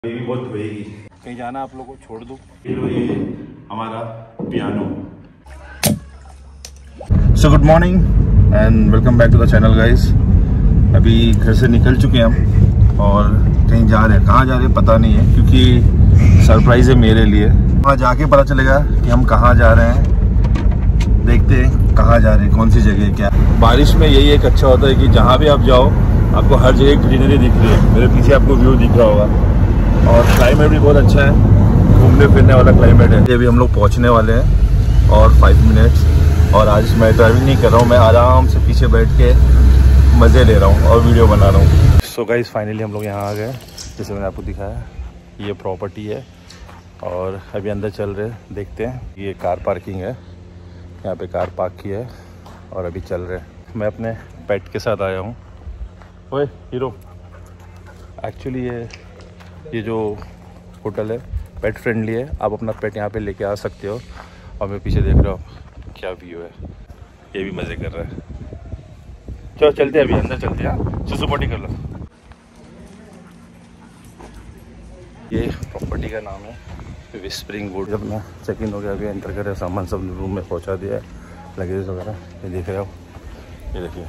ये भी बहुत धोएगी। कहीं जाना आप लोग को छोड़ दूँ। ये हमारा piano. So good morning and welcome back to the channel guys. अभी घर से निकल चुके हैं हम और कहीं जा रहे हैं। कहाँ जा रहे हैं पता नहीं है, क्योंकि सरप्राइज है मेरे लिए। वहाँ जाके पता चलेगा कि हम कहाँ जा रहे हैं। देखते हैं कहाँ जा रहे हैं, कौन सी जगह क्या। बारिश में यही एक अच्छा होता है कि जहाँ भी आप जाओ आपको हर जगह ग्रीनरी दिख रही है। मेरे पीछे आपको व्यू दिख रहा होगा और क्लाइमेट भी बहुत अच्छा है, घूमने फिरने वाला क्लाइमेट है। अभी हम लोग पहुँचने वाले हैं और 5 मिनट्स। और आज मैं ड्राइविंग नहीं कर रहा हूँ, मैं आराम से पीछे बैठ के मज़े ले रहा हूँ और वीडियो बना रहा हूँ। सो गाइस फाइनली हम लोग यहाँ आ गए। जैसे मैंने आपको दिखाया ये प्रॉपर्टी है और अभी अंदर चल रहे हैं, देखते हैं। ये कार पार्किंग है, यहाँ पे कार पार्क की है और अभी चल रहे हैं। मैं अपने पेट के साथ आया हूँ। ओए हीरो, एक्चुअली ये जो होटल है पेट फ्रेंडली है। आप अपना पेट यहाँ पे लेके आ सकते हो। और मैं पीछे देख रहा हूँ क्या व्यू है, ये भी मज़े कर रहा है। चलो चलते हैं, अभी अंदर चलते हैं। सुसु पॉटी कर लो। ये प्रॉपर्टी का नाम है विस्परिंग वुड। जब मैं चेक इन हो गया, अभी एंटर कर रहे, सामान सब रूम में पहुँचा दिया है, लगेज वगैरह। ये देख रहे हो, ये देखिए।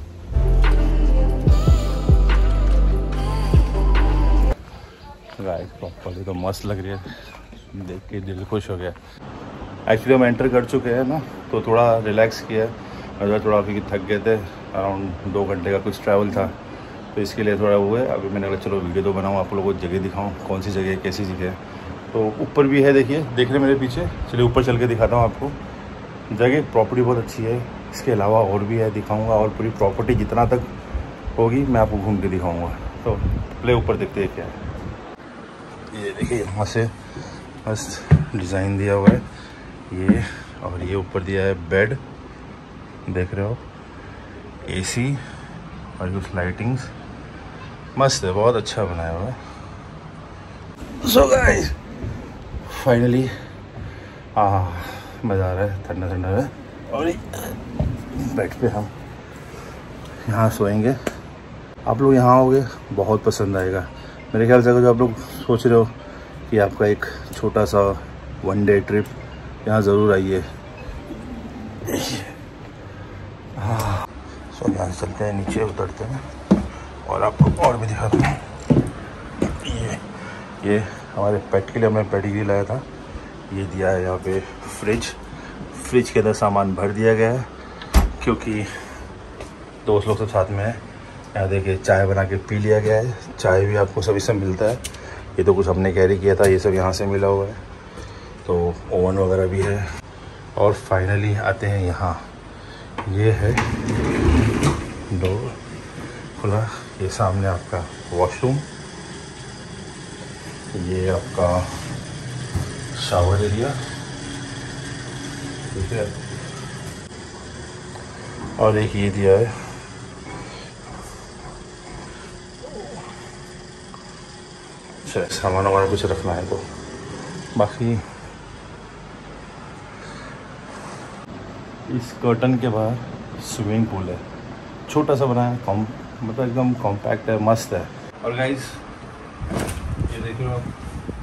गाइस प्रॉपर्टी तो मस्त लग रही है, देख के दिल खुश हो गया। एक्चुअली हम एंटर कर चुके हैं ना, तो थोड़ा रिलैक्स किया है। थोड़ा अभी थक गए थे, अराउंड 2 घंटे का कुछ ट्रैवल था, तो इसके लिए थोड़ा वो है। अभी मैंने कहा चलो वीडियो तो बनाऊँ, आप लोगों को जगह दिखाऊँ, कौन सी जगह कैसी जगह है। तो ऊपर भी है, देखिए, देख रहे मेरे पीछे। चलिए ऊपर चल के दिखाता हूँ आपको। जगह प्रॉपर्टी बहुत अच्छी है, इसके अलावा और भी है, दिखाऊँगा। और पूरी प्रॉपर्टी जितना तक होगी मैं आपको घूम के दिखाऊँगा। तो पहले ऊपर देखते हैं क्या है। ये देखिए यहाँ से मस्त डिज़ाइन दिया हुआ है ये। और ये ऊपर दिया है बेड, देख रहे हो, एसी और कुछ लाइटिंग्स मस्त है, बहुत अच्छा बनाया हुआ है। सो गाइस फाइनली मज़ा आ रहा है, ठंडा ठंडा है। और बेड पे हम यहाँ सोएंगे। आप लोग यहाँ आओगे बहुत पसंद आएगा मेरे ख्याल से। अगर जो आप लोग सोच रहे हो कि आपका एक छोटा सा 1 डे ट्रिप, यहाँ ज़रूर आइए। हाँ, सो यहाँ से चलते हैं, नीचे उतरते हैं और आपको और भी दिखाता हूँ। ये हमारे पेट के लिए हमने पेडिग्री लाया था। ये दिया है यहाँ पे फ्रिज के अंदर सामान भर दिया गया है, क्योंकि दोस्त लोग सब साथ में है। यहाँ देखिए चाय बना के पी लिया गया है। चाय भी आपको सभी से मिलता है, ये तो कुछ हमने कैरी किया था, ये सब यहाँ से मिला हुआ है। तो ओवन वगैरह भी है। और फाइनली आते हैं यहाँ, ये है डोर खुला। ये सामने आपका वॉशरूम, ये आपका शावर एरिया, ठीक है। और एक ये दिया है सामान वगैरह कुछ रखना है तो। बाकी इस कर्टन के बाहर स्विमिंग पूल है, छोटा सा बना है, मतलब एकदम कॉम्पैक्ट है, मस्त है। और गाइस ये देख रहे हो आप,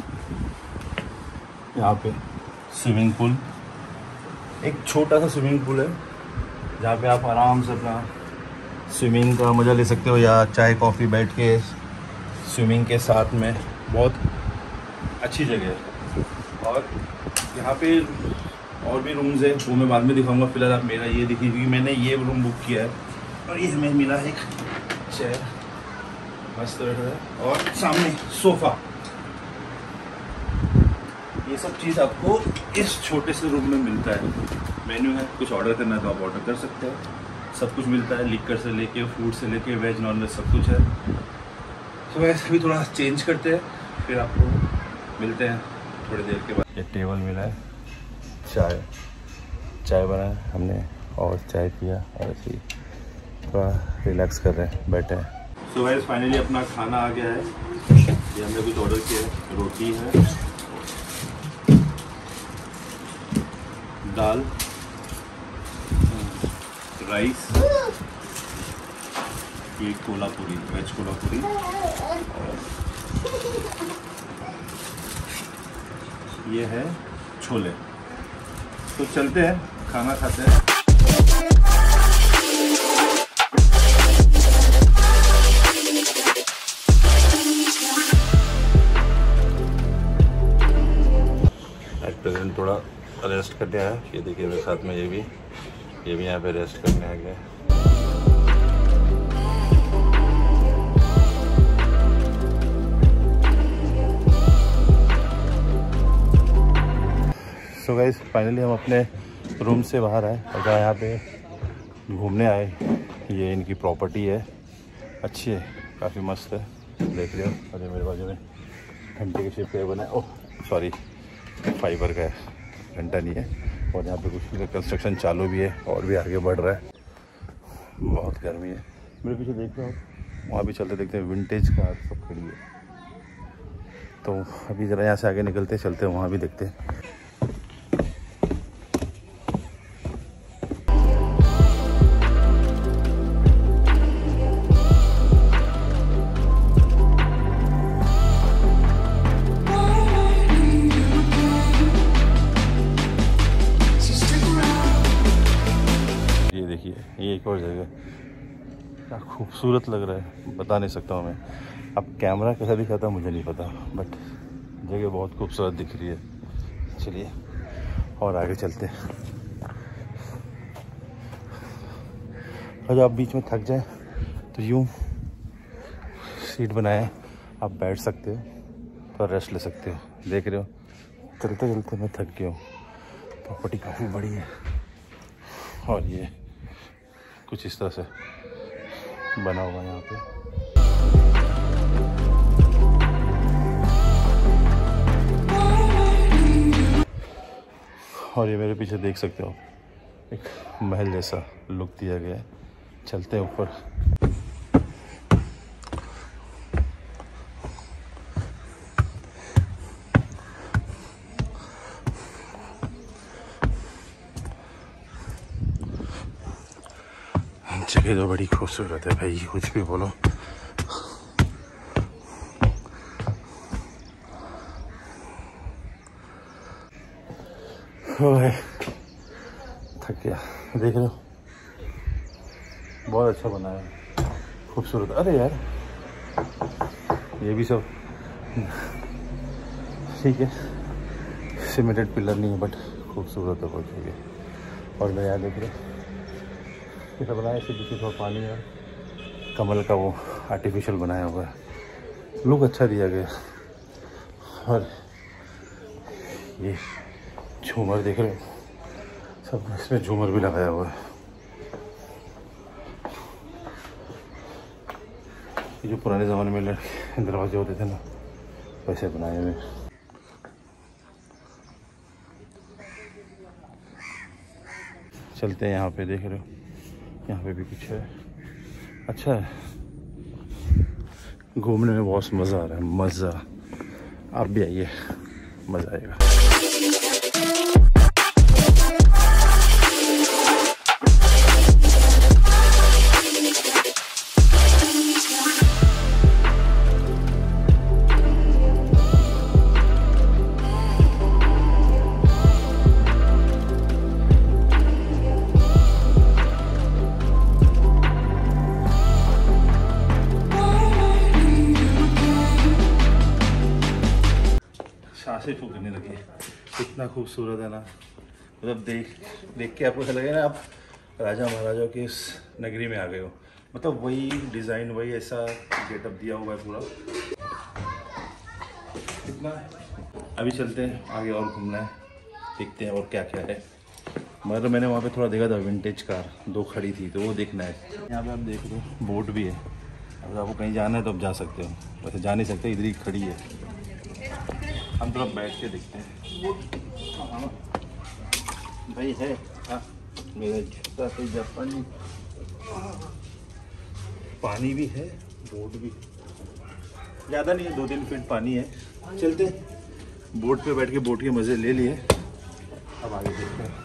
यहाँ पे स्विमिंग पूल, एक छोटा सा स्विमिंग पूल है जहाँ पे आप आराम से अपना स्विमिंग का मज़ा ले सकते हो, या चाय कॉफ़ी बैठ के स्विमिंग के साथ में। बहुत अच्छी जगह है। और यहाँ पे और भी रूम्स है, वो मैं बाद में दिखाऊंगा। फिलहाल आप मेरा ये देखिए, क्योंकि मैंने ये रूम बुक किया है। और ये हमें मिला एक चेयर, मस्त है, और सामने सोफ़ा। ये सब चीज़ आपको इस छोटे से रूम में मिलता है। मेन्यू है, कुछ ऑर्डर करना है तो आप ऑर्डर कर सकते हो। सब कुछ मिलता है, लिकर से लेके फूड से लेके वेज नॉन वेज सब कुछ है। तो वैसे भी थोड़ा चेंज करते हैं, फिर आपको मिलते हैं थोड़ी देर के बाद। ये टेबल मिला है, चाय बना है हमने और चाय पिया, और ऐसे ही थोड़ा रिलैक्स कर रहे हैं, बैठे हैं। सो गाइस फाइनली अपना खाना आ गया है। ये हमने कुछ ऑर्डर किया है, रोटी है, दाल, राइस, ये कोलापुरी, वेज कोलापुरी, और ये है छोले। तो चलते हैं, खाना खाते हैं। एट प्रेजेंट थोड़ा रेस्ट करने आया। ये देखिए मेरे साथ में ये भी यहाँ पे रेस्ट करने आ गया। सो गाइस फाइनली हम अपने रूम से बाहर आए और जहाँ यहाँ पे घूमने आए। ये इनकी प्रॉपर्टी है, अच्छी है, काफ़ी मस्त है, देख रहे हो। और ये मेरे बाजू में घंटे के शेप का बना है। ओह सॉरी, फाइबर का है, घंटा नहीं है। और यहाँ पे कुछ कंस्ट्रक्शन चालू भी है और भी आगे बढ़ रहा है। बहुत गर्मी है। मेरे पीछे देख रहे हो, वहाँ भी चलते देखते हैं विंटेज कार सब खड़ी है। तो अभी ज़रा यहाँ से आगे निकलते चलते हैं, वहाँ भी देखते हैं। ये एक और जगह, क्या खूबसूरत लग रहा है, बता नहीं सकता हूँ मैं। अब कैमरा कैसा दिखाता मुझे नहीं पता, बट जगह बहुत खूबसूरत दिख रही है। चलिए और आगे चलते हैं। और जब आप बीच में थक जाए तो यूँ सीट बनाए, आप बैठ सकते हो, तो रेस्ट ले सकते हो। देख रहे हो, चलते चलते मैं थक गया हूँ। प्रॉपर्टी काफ़ी बड़ी है और ये कुछ इस तरह से बना हुआ है यहाँ पे। और ये मेरे पीछे देख सकते हो, एक महल जैसा लुक दिया गया है। चलते हैं ऊपर। जगह तो बड़ी खूबसूरत है भाई, कुछ भी बोलो। थक गया, देख रहे हो, बहुत अच्छा बना है, खूबसूरत। अरे यार ये भी सब ठीक है, सीमेंटेड पिलर नहीं है, बट खूबसूरत है बहुत जगह। और मैं यहाँ देख रहे ऐसा बनाया, इसके पीछे थोड़ा पानी है, कमल का वो आर्टिफिशियल बनाया हुआ है, लुक अच्छा दिया गया। और ये झूमर देख रहे हो, सब इसमें झूमर भी लगाया हुआ है। ये जो पुराने ज़माने में दरवाजे होते थे ना, वैसे बनाए हुए। चलते हैं यहाँ पे, देख रहे हो यहाँ पे भी कुछ है, अच्छा है। घूमने में बहुत मज़ा आ रहा है, मज़ा। आप भी आइए, मज़ा आएगा। सांसें फूकने लगी, इतना खूबसूरत है ना। मतलब देख के आपको ऐसा लगेगा ना आप राजा महाराजाओं के इस नगरी में आ गए हो। मतलब वही डिज़ाइन, वही ऐसा गेटअप दिया हुआ है पूरा। इतना अभी चलते हैं आगे और घूमना है, देखते हैं और क्या क्या है। मगर मैंने वहाँ पे थोड़ा देखा था, विंटेज कार 2 खड़ी थी, तो वो देखना है। यहाँ पे आप देख लो, बोट भी है। अगर आपको कहीं जाना है तो आप जा सकते हो, वैसे जा नहीं सकते, इधर ही खड़ी है। हम थोड़ा बैठ के देखते हैं। भाई है, हाँ मेरा छोटा सा जापानी। पानी भी है, बोट भी, ज़्यादा नहीं है, 2-3 फीट पानी है। चलते बोट पे बैठ के बोट के मज़े ले लिए, अब आगे देखते हैं।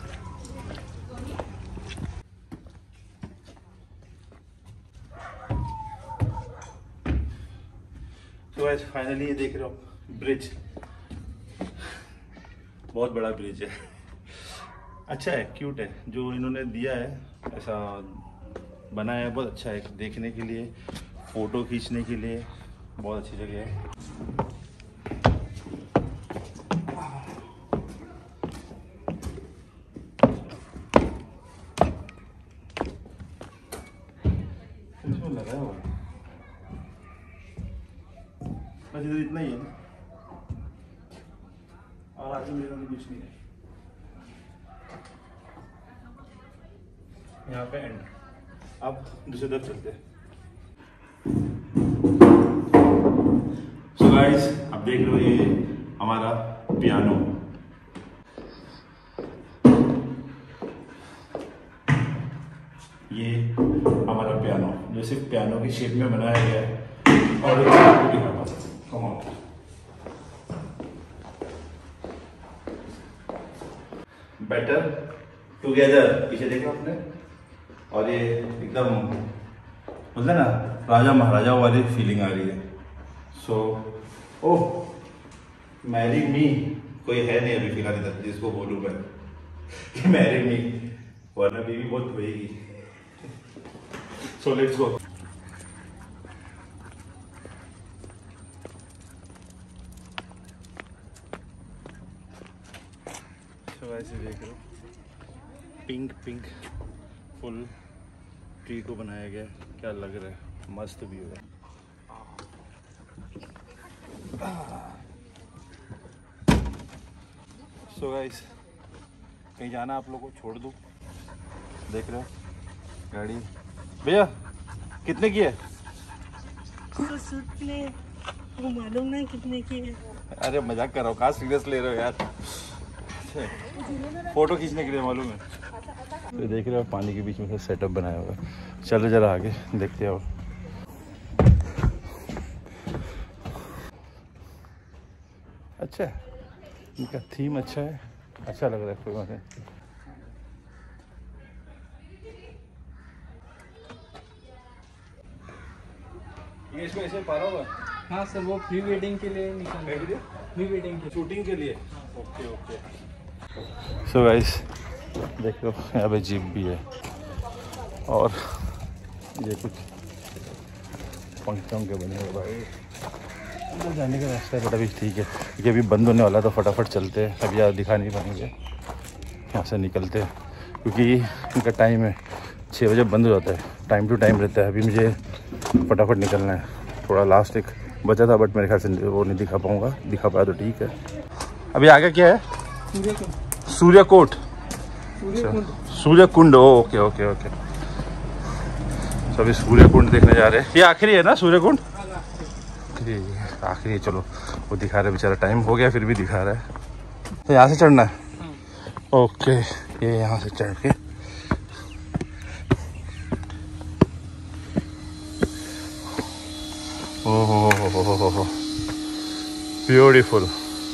तो फाइनली ये देख रहे हो ब्रिज, बहुत बड़ा ब्रिज है। अच्छा है, क्यूट है, जो इन्होंने दिया है ऐसा बनाया है, बहुत अच्छा है देखने के लिए, फ़ोटो खींचने के लिए बहुत अच्छी जगह है। इसमें लगाया हुआ है बस इधर इतना ही है ना, और आगे मेरा भी कुछ नहीं है। यहाँ पे एंड। अब दूसरी तरफ चलते हैं। सो गाइस, आप देख रहे हो ये हमारा पियानो। ये हमारा पियानो जो सिर्फ पियानो की शेप में बनाया गया है। और कम ऑन, बेटर टुगेदर पीछे देखा आपने, और ये एकदम बोलते ना राजा महाराजा वाली फीलिंग आ रही है। सो ओह मैरी मी, कोई है नहीं अभी फिलहाल इधर जिसको बोलूँ मैं कि मैरी मी, वरना बीवी बहुत धोएगी। So let's go. ऐसे देख रहे हो पिंक पिंक फुल ट्री को बनाया गया, क्या लग रहा है, मस्त व्यू है। सो गाइस, कहीं जाना आप लोग को छोड़ दूँ, देख रहे हो गाड़ी। भैया कितने की है? वो मालूम नहीं कितने की है। अरे मजाक कर रहा हूँ, कहाँ सीरियस ले रहे हो यार, फोटो खींचने के लिए मालूम है। तो देख रहे हो पानी के बीच में से सेटअप बनाया हुआ है। चलो जरा आगे देखते हो। अच्छा है, इनका थीम अच्छा है, अच्छा लग रहा है। कोई बात नहीं। ये इसमें ऐसे पारा हुआ? हाँ सर, वो प्री वेडिंग के लिए निकल रहे हैं। प्री वेडिंग के शूटिंग के लिए। Okay okay. सो गाइस देखो यहाँ पे जीप भी है, और ये कुछ पंखों के बने हुए भाई। अंदर जाने का रास्ता है बट अभी ठीक है, क्योंकि अभी बंद होने वाला, तो फटाफट चलते हैं। अभी यार दिखा नहीं पाएंगे, यहाँ से निकलते हैं, क्योंकि इनका टाइम है 6 बजे बंद हो जाता है, टाइम टू टाइम रहता है। अभी मुझे फटाफट निकलना है, थोड़ा लास्ट एक बचा था बट मेरे ख्याल से वो नहीं दिखा पाऊँगा, दिखा पाया तो ठीक है। अभी आगे क्या है? Suryakot, Suryakund. Okay okay okay. तो अभी सूर्यकुंड देखने जा रहे हैं। ये आखिरी है ना सूर्यकुंड? आखिरी है। चलो, वो दिखा रहा है बेचारा, टाइम हो गया फिर भी दिखा रहा है। तो यहाँ से चढ़ना है? ओके, ये यहाँ से चढ़ के ओहो ब्यूटीफुल।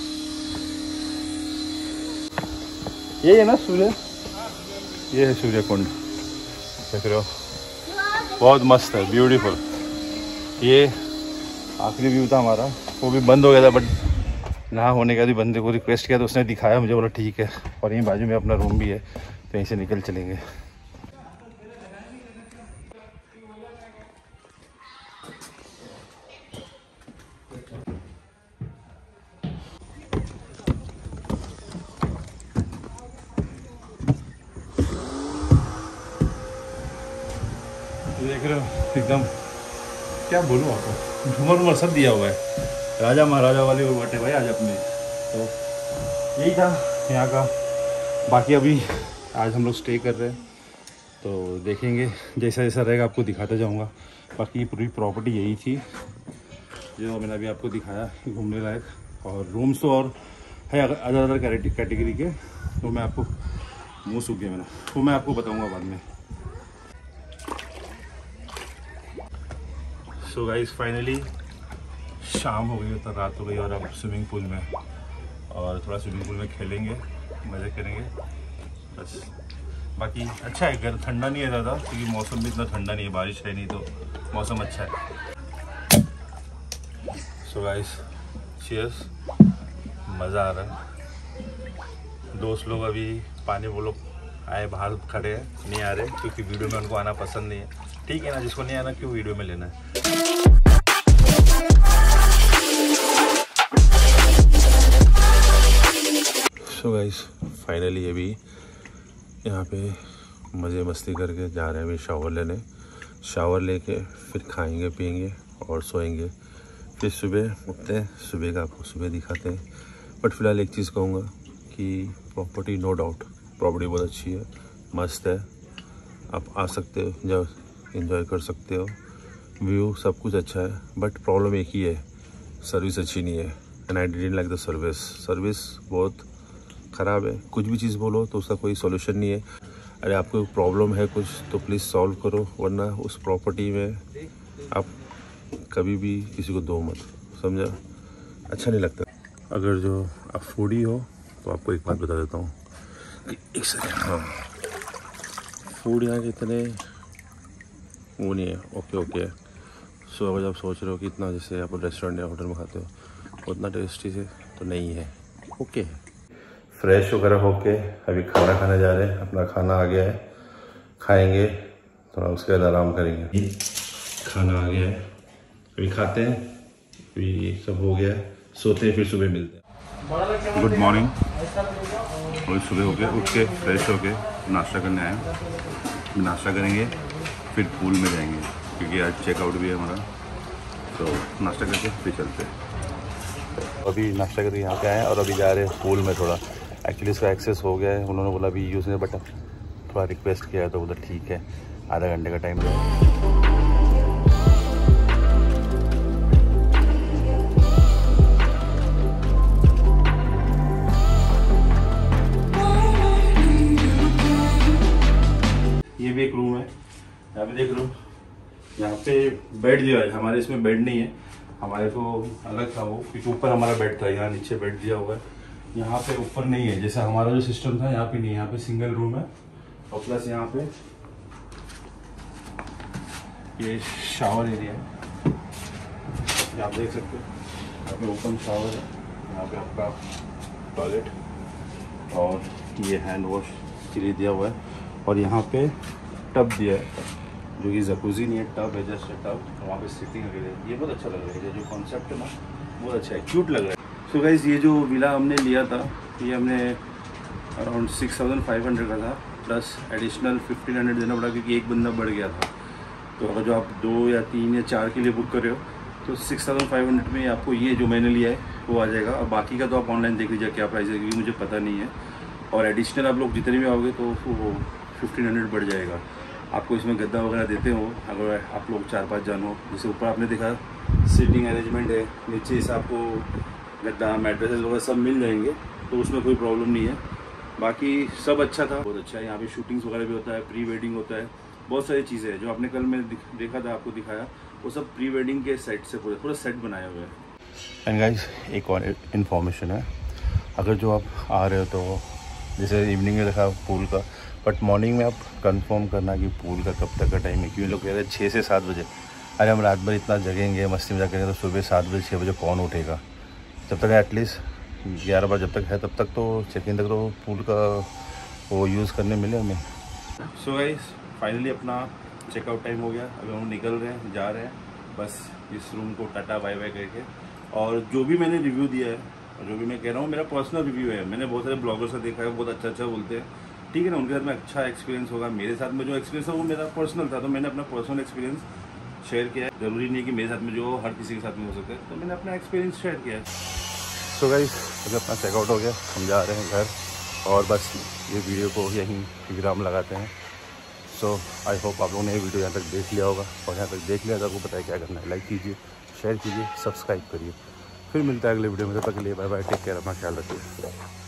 ये है ना सूर्य, ये है सूर्य कुंड, देख रहे हो, बहुत मस्त है, ब्यूटीफुल। ये आखिरी व्यू था हमारा, वो भी बंद हो गया था बट ना होने का भी बंदे को रिक्वेस्ट किया तो उसने दिखाया मुझे, बोला ठीक है। और यहीं बाजू में अपना रूम भी है, तो यहीं से निकल चलेंगे। देख रहे हो एकदम, क्या बोलूँ आपको, झूमर उमर सब दिया हुआ है, राजा महाराजा वाले वो बैठे भाई आज अपने। तो यही था यहाँ का। बाकी अभी आज हम लोग स्टे कर रहे हैं, तो देखेंगे जैसा जैसा रहेगा आपको दिखाता जाऊँगा। बाकी पूरी प्रॉपर्टी यही थी जो मैंने अभी आपको दिखाया, घूमने लायक। और रूम्स तो और है अदर अदर कैटेगरी के, तो मैं आपको मुँह सूख गया मेरा, वो मैं आपको बताऊँगा बाद में। सो गाइस फाइनली शाम हो गई, तो रात हो गई, और अब स्विमिंग पूल में, और थोड़ा स्विमिंग पूल में खेलेंगे, मज़े करेंगे बस। बाकी अच्छा है, घर ठंडा नहीं है ज़्यादा, क्योंकि मौसम भी इतना ठंडा नहीं है, बारिश है नहीं, तो मौसम अच्छा है। सो गाइस चीयर्स, मज़ा आ रहा है। दोस्त लोग अभी पानी वो लोग आए बाहर खड़े हैं, नहीं आ रहे क्योंकि वीडियो में उनको आना पसंद नहीं है। ठीक है ना, जिसको नहीं आना क्यों वीडियो में लेना है। सो गाइस फाइनली अभी यहाँ पे मज़े मस्ती करके जा रहे हैं अभी शावर लेने। शावर लेके फिर खाएंगे पिएंगे और सोएंगे। फिर सुबह उठते हैं, सुबह का आपको सुबह दिखाते हैं। बट फिलहाल एक चीज़ कहूँगा कि प्रॉपर्टी नो डाउट प्रॉपर्टी बहुत अच्छी है, मस्त है। आप आ सकते हो, जब एंजॉय कर सकते हो, व्यू सब कुछ अच्छा है। बट प्रॉब्लम एक ही है, सर्विस अच्छी नहीं है। And I didn't like the service बहुत ख़राब है। कुछ भी चीज़ बोलो तो उसका कोई सॉल्यूशन नहीं है। अरे आपको प्रॉब्लम है कुछ तो प्लीज़ सॉल्व करो, वरना उस प्रॉपर्टी में आप कभी भी किसी को दो मत, समझा? अच्छा नहीं लगता। अगर जो आप फूडी हो तो आपको एक बात बता देता हूँ कि एक सेकेंड, हाँ, फूड यहाँ के इतने वो नहीं है, ओके। सो अगर आप सोच रहे हो कि इतना जैसे आप रेस्टोरेंट या होटल में खाते हो उतना टेस्टी से तो नहीं है, ओके। फ्रेश वगैरह होके अभी खाना खाने जा रहे हैं। अपना खाना आ गया है, खाएंगे थोड़ा, उसके बाद आराम करेंगे। खाना आ गया है, अभी खाते हैं, अभी सब हो गया है, सोते हैं, फिर सुबह मिलते हैं। Good morning. और सुबह हो गया, उठ के फ्रेश हो के नाश्ता करने आए। नाश्ता करेंगे फिर पूल में जाएंगे क्योंकि आज चेकआउट भी है हमारा, तो नाश्ता करके फिर चलते हैं। अभी नाश्ता करके यहाँ पे आए और अभी जा रहे हैं पूल में। थोड़ा एक्चुअली इसका एक्सेस हो गया है, उन्होंने बोला अभी यूज़ नहीं, बट थोड़ा रिक्वेस्ट किया है तो बोला ठीक है, आधा घंटे का टाइम है। ये भी एक रूम है, यहाँ पे देख लो, यहाँ पे बेड दिया है। हमारे इसमें बेड नहीं है, हमारे को अलग था वो, क्योंकि ऊपर हमारा बेड था, यहाँ नीचे बेड दिया हुआ है। यहाँ पे ऊपर नहीं है, जैसा हमारा जो सिस्टम था यहाँ पे नहीं है। यहाँ पे सिंगल रूम है और प्लस यहाँ पे ये शावर एरिया है, आप देख सकते हो। यहाँ पे ओपन शावर है, यहाँ पे आपका टॉयलेट और ये हैंड वॉश के लिए दिया हुआ है। और यहाँ पे टब दिया है, जो कि जकूजी नहीं है, टब है, जस्ट टब। वहाँ पे सिटिंग वगैरह, ये बहुत अच्छा लग रहा है। ये जो कॉन्सेप्ट है ना बहुत अच्छा है, क्यूट लग रहा है। सो गाइस ये जो विला हमने लिया था ये हमने अराउंड 6500 का था, प्लस एडिशनल 1500 देना पड़ा क्योंकि एक बंदा बढ़ गया था। तो अगर जो आप 2 या 3 या 4 के लिए बुक कर रहे हो तो 6500 में आपको ये जो मैंने लिया है वो आ जाएगा। और बाकी का तो आप ऑनलाइन देख लीजिए क्या प्राइस है, क्योंकि मुझे पता नहीं है। और एडिशनल आप लोग जितने भी आओगे तो वो 1500 बढ़ जाएगा। आपको इसमें गद्दा वगैरह देते हो अगर आप लोग 4-5 जन हो। जैसे ऊपर आपने देखा सीटिंग अरेंजमेंट है, नीचे से आपको गद्दा मैट्रेसेस वगैरह सब मिल जाएंगे, तो उसमें कोई प्रॉब्लम नहीं है। बाकी सब अच्छा था, बहुत अच्छा है। यहाँ पे शूटिंग्स वगैरह भी होता है, प्री वेडिंग होता है, बहुत सारी चीज़ें हैं। जो आपने कल मैं देखा था, आपको दिखाया, वो सब प्री वेडिंग के सेट से पूरा सेट बनाया हुआ है। एंड गाइस एक और इन्फॉर्मेशन है, अगर जो आप आ रहे हो तो जैसे इवनिंग में देखा पूल का, बट मॉर्निंग में आप कंफर्म करना कि पूल का कब तक का टाइम है। क्योंकि लोग कह रहे हैं 6 से 7 बजे। अरे हम रात भर इतना जगेंगे, मस्ती मजाक करेंगे, तो सुबह 7 बजे 6 बजे कौन उठेगा? जब तक एटलीस्ट 11 बजे जब तक है तब तक तो चेक इन तक तो पूल का वो यूज़ करने मिले हमें। सो गाइस फाइनली अपना चेकआउट टाइम हो गया। अभी हम निकल रहे हैं, जा रहे हैं बस इस रूम को टाटा बाय बाय करके। और जो भी मैंने रिव्यू दिया है, जो भी मैं कह रहा हूँ, मेरा पर्सनल रिव्यू है। मैंने बहुत सारे ब्लॉगर्स से देखा है, बहुत अच्छा बोलते हैं, ठीक है ना, उनके साथ में अच्छा एक्सपीरियंस होगा। मेरे साथ में जो एक्सपीरियंस है वो मेरा पर्सनल था, तो मैंने अपना पर्सनल एक्सपीरियंस शेयर किया है। ज़रूरी नहीं कि मेरे साथ में जो हर किसी के साथ में हो सकता है, तो मैंने अपना एक्सपीरियंस शेयर किया है। सो गाइस अभी अपना चेकआउट हो गया, हम जा रहे हैं घर और बस ये वीडियो को यहीं विराम लगाते हैं। सो आई होप आप लोगों ने ये वीडियो यहाँ तक देख लिया होगा, और यहाँ तक देख लिया तो आपको पता है क्या करना है। लाइक कीजिए, शेयर कीजिए, सब्सक्राइब करिए। फिर मिलता है अगले वीडियो में, तब तक के लिए बाय बाय, टेक केयर, अपना ख्याल रखिए।